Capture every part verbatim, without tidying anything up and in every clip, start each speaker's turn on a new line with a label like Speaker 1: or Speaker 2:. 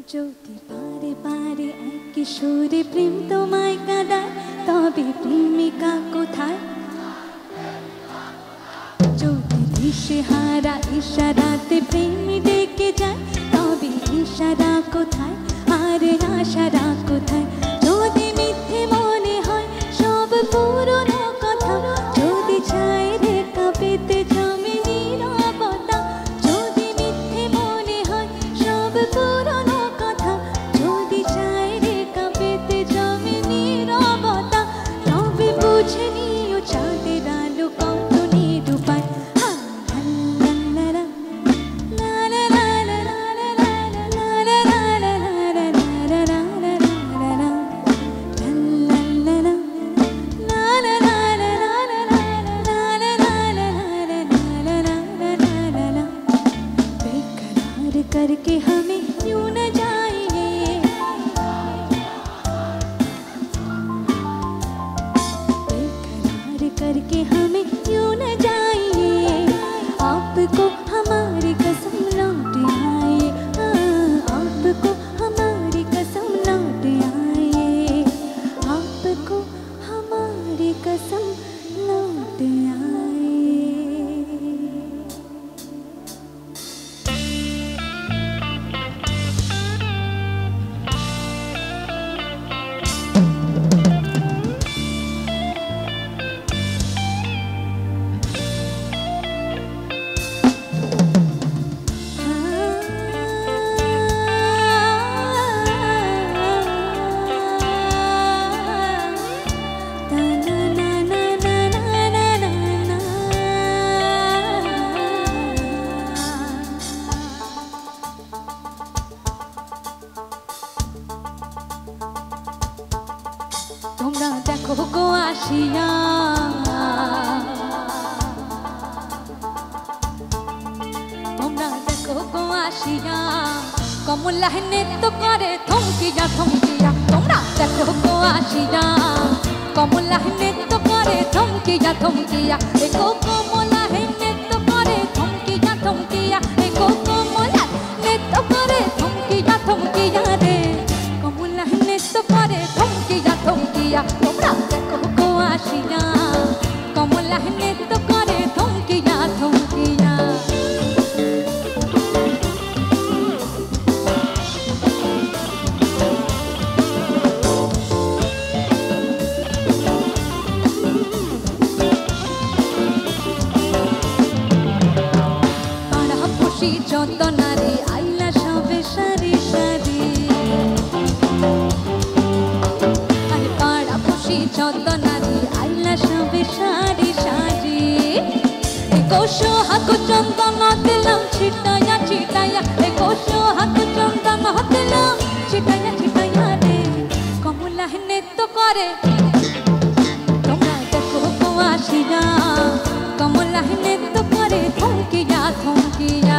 Speaker 1: যদি বারে বারে এক সুরে প্রেম তোমায় কাঁদায়, তবে প্রেমিকা কোথায়? যদি দিশেহারা ইশারাতে প্রেম ডেকে যায়, তবে ইশারা কোথায় আর আশারা কোথায়? যদি মিথ্যে মনে হয় সব পুরনো কথা, যদি চাই রেখা পেতে জমে নীরবতা, যদি মিথ্যে মনে হয় সব পুরনো কথা, যদি চাই রেখা পেতে জমে নীরবতা, তবে বুঝে নিও চাঁদের আলো কত নিরূপায়। करके हमें यूं न जाइए, बेकरार करके हमें यूं न जाइए, आपको हमारी कसम लौट आए, आपको हमारी कसम लौट आए, आपको हमारी कसम लौट आए। তোমরা দেখো গো আসিয়া, তোমরা দেখো গো আসিয়া, কমলা নৃত্য করে থমকিয়া থমকিয়া। তোমরা দেখো গো আসিয়া, কমলা নৃত্য করে থমকিয়া থমকিয়া। দেখো কমলা নৃত্য করে থমকিয়া থমকিয়া, দেখো কমলা নৃত্য করে থমকিয়া থমকিয়া রে, কমলা নৃত্য করে থমকিয়া থমকিয়া। তোমরা দেখো গো আসিয়া, কমলা নৃত্য করে থমকিয়া থমকিয়া। পাড়া খুশি যত নারী আইলা সবে সারি সারি, যত নারী আইলা সবে সারি সারি। একুশো হাত চন্দন দিলাম ছিটাইয়া ছিটাইয়া, একুশো হাত চন্দন দিলাম ছিটাইয়া ছিটাইয়া রে, কমলা নৃত্য করে। তোমরা দেখো গো আসিয়া, কমলা নৃত্য করে থমকিয়া থমকিয়া।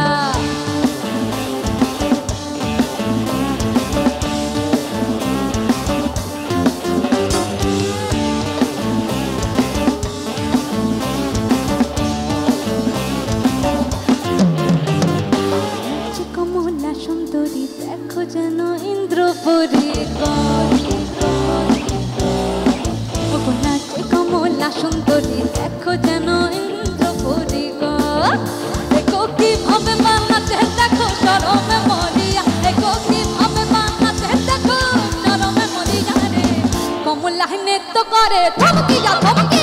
Speaker 1: সুন্দরী দেখো যেন ইন্দ্রপুরী, নাচে কমলা সুন্দরী দেখো যেন ইন্দ্রপুরী গো। দেখো কিভাবে বানাতে দেখো শরমে মরিয়া, দেখো কিভাবে বানাতে দেখো শরমে মরিয়া রে, কমলা নৃত্য করে থমকিয়া থমকিয়া।